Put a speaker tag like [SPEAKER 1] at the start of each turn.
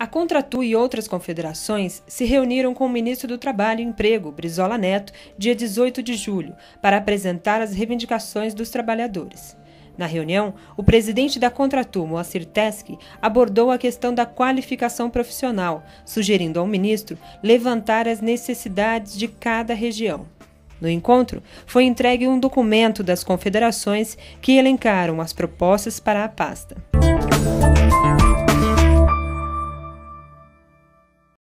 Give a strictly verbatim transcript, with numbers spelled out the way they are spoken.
[SPEAKER 1] A Contratu e outras confederações se reuniram com o ministro do Trabalho e Emprego, Brizola Neto, dia dezoito de julho, para apresentar as reivindicações dos trabalhadores. Na reunião, o presidente da Contratu, Moacir Tesc, abordou a questão da qualificação profissional, sugerindo ao ministro levantar as necessidades de cada região. No encontro, foi entregue um documento das confederações que elencaram as propostas para a pasta.